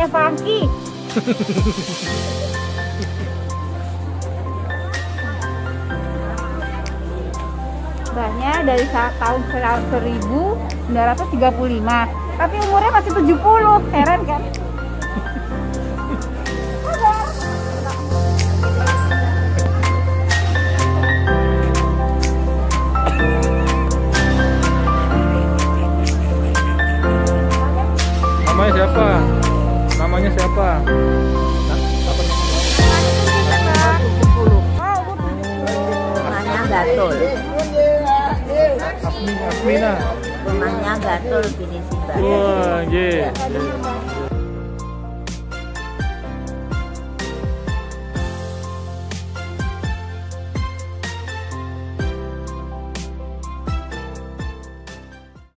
rumahnya Franky. Mbahnya dari tahun 1935, tapi umurnya masih 70. Heran kan? Namanya siapa? Namanya siapa? Rumahnya Gatul. Asmina. Rumahnya Gatul, Pinisi Mbak. Wah, nggih.